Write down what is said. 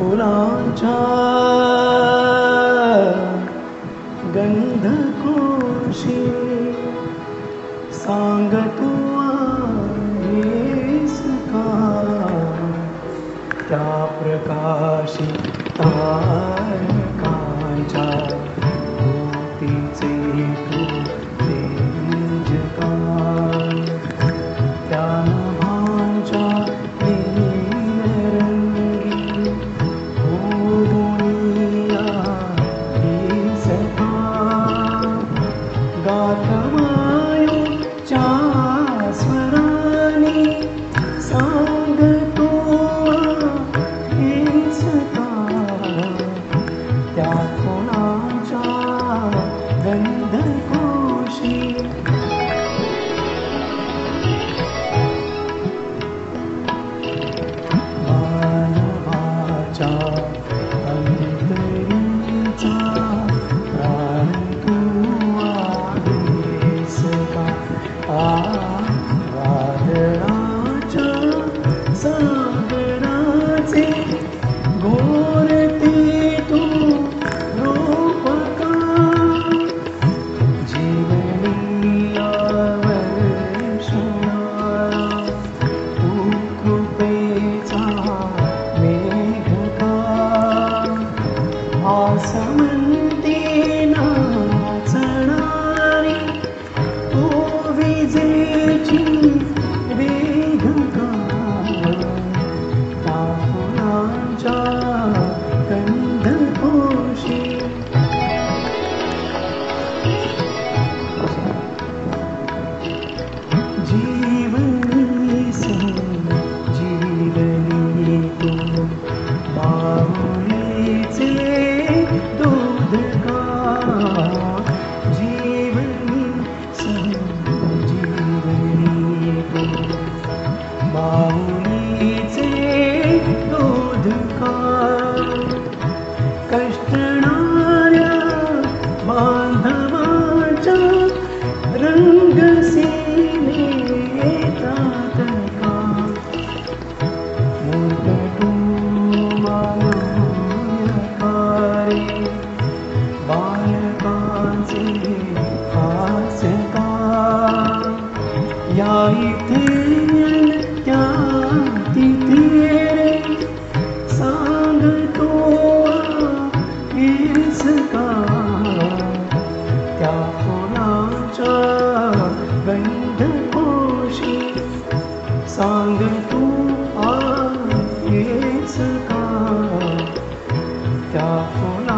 फुलांच्या गंधकोशी सांग तू आहेस का त्या प्रकाशी तारकांच्या भोवतीचे तू तेज का त्या नभांच्या नीलरंगी दुनिया हीच का गात वायूच्या स्वराने सांग तू आहेस का त्या फुलांच्या गंधकोशी मानवाच्या अंतरीचा प्राण तू आहेस का वादळाच्या सागराचे घोरते तू रूप का जीवनीयावर शोणारा तू कृपेचा मेघ का आसमंती नाचणारी तू विजेची वेग का त्या फुलांच्या गंधकोशी जीवनी जीवनी तू बाहुलीचे दूध का जीवनी जीवनी तू बाहुलीचे दूध का कष्टणाऱ्या बांधवाच्या रंगसीने येतात का मूर्त तू मानवकारे बालकांचे हास का या इथे त्या तिथे रे सांग तो आहेस का त्या फुलांच्या गंधकोशी सांग तू आहेस का त्या फुला